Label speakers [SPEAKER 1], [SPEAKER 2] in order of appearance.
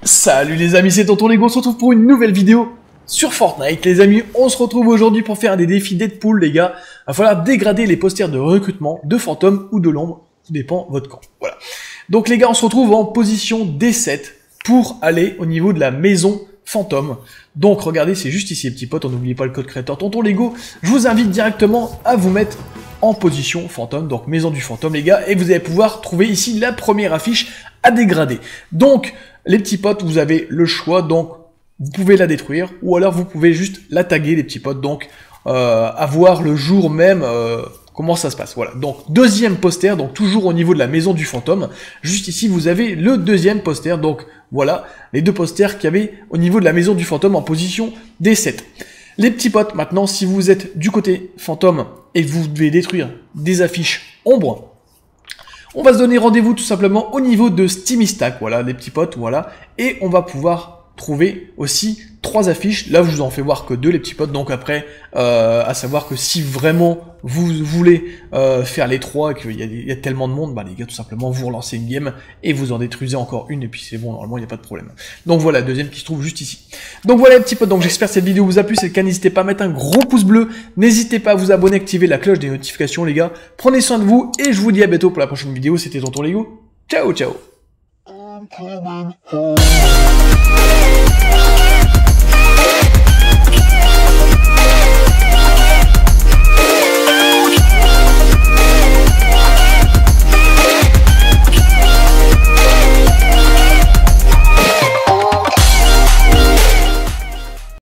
[SPEAKER 1] Salut les amis, c'est Tonton Lego, on se retrouve pour une nouvelle vidéo sur Fortnite. Les amis, on se retrouve aujourd'hui pour faire des défis Deadpool, les gars. Il va falloir dégrader les posters de recrutement de fantômes ou de l'ombre, tout dépend votre camp. Voilà. Donc les gars, on se retrouve en position D7 pour aller au niveau de la maison fantôme. Donc regardez, c'est juste ici les petits potes, on n'oublie pas le code créateur Tonton Lego. Je vous invite directement à vous mettre en position fantôme, donc maison du fantôme les gars, et vous allez pouvoir trouver ici la première affiche à dégrader. Donc les petits potes, vous avez le choix, donc vous pouvez la détruire, ou alors vous pouvez juste la taguer les petits potes, donc avoir le jour même comment ça se passe. Voilà, donc deuxième poster, donc toujours au niveau de la maison du fantôme, juste ici vous avez le deuxième poster, donc voilà, les deux posters qu'il y avait au niveau de la maison du fantôme en position D7. Les petits potes, maintenant, si vous êtes du côté fantôme et que vous devez détruire des affiches ombre, on va se donner rendez-vous tout simplement au niveau de Steamy Stack, voilà, les petits potes, voilà, et on va pouvoir trouver aussi 3 affiches. Là, je vous en fais voir que 2, les petits potes, donc après, à savoir que si vraiment vous voulez faire les 3 et qu'il y a tellement de monde, bah les gars, tout simplement, vous relancez une game et vous en détruisez encore une, et puis c'est bon, normalement, il n'y a pas de problème. Donc voilà, deuxième qui se trouve juste ici. Donc voilà les petits potes, donc j'espère que cette vidéo vous a plu, c'est le cas, n'hésitez pas à mettre un gros pouce bleu, n'hésitez pas à vous abonner, activer la cloche des notifications les gars, prenez soin de vous, et je vous dis à bientôt pour la prochaine vidéo, c'était Tonton Lego, ciao ciao.